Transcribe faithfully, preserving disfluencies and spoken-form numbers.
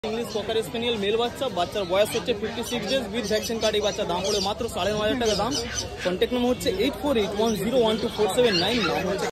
English cocker spaniel mail বাচ্চা বাচ্চার বয়স হচ্ছে fifty six days with vaccine card. এই বাচ্চা দাম পড়ে মাত্র সাড়ে নয় হাজার টাকা দাম। কন্ট্যাক্ট নম্বর হচ্ছে eight four eight one zero one two four seven nine. নাম হচ্ছে